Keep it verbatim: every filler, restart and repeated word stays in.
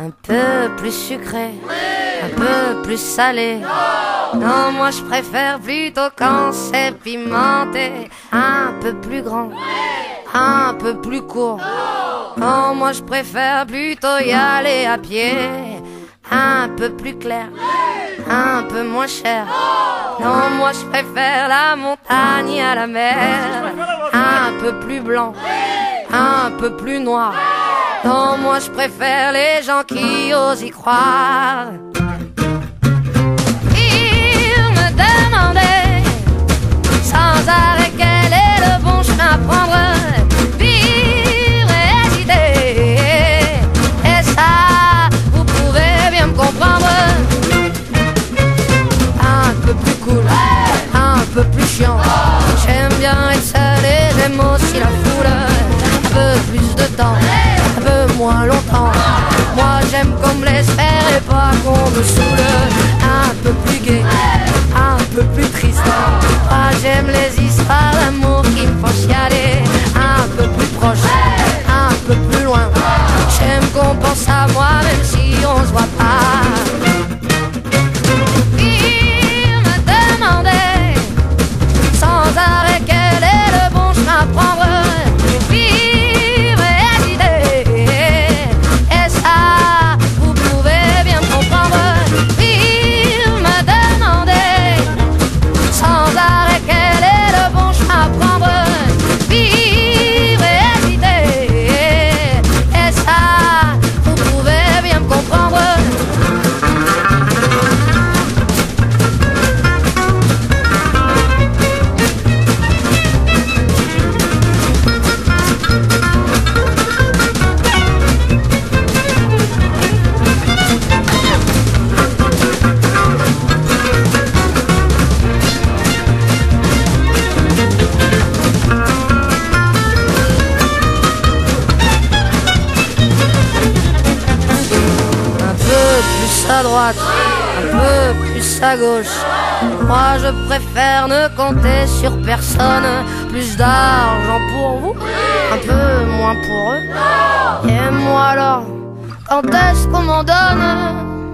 Un peu plus sucré, un peu plus salé. Non, moi je préfère plutôt quand c'est pimenté. Un peu plus grand, un peu plus court. Non, moi je préfère plutôt y aller à pied. Un peu plus clair, un peu moins cher. Non, moi je préfère la montagne à la mer. Un peu plus blanc, un peu plus noir. Non, moi je préfère les gens qui osent y croire. Ils me demandaient sans arrêt quel est le bon chemin à prendre. Vivre et hésiter, et ça, vous pouvez bien me comprendre. Un peu plus cool, un peu plus chiant. J'aime bien être seul et j'aime aussi la foule. Un peu plus de temps, un peu moins longtemps. Moi j'aime qu'on me laisse faire et pas qu'on me saoule. Un peu plus gai, un peu plus triste. Moi j'aime les histoires d'amour qui me font chialer. Un peu plus proche, un peu plus loin. J'aime qu'on pense à moi même si on se voit pas. Il me demandait sans arrêt quel est le bon chemin à prendre. À droite, un peu plus à gauche. Moi je préfère ne compter sur personne. Plus d'argent pour vous, un peu moins pour eux. Et moi alors, quand est-ce qu'on m'en donne?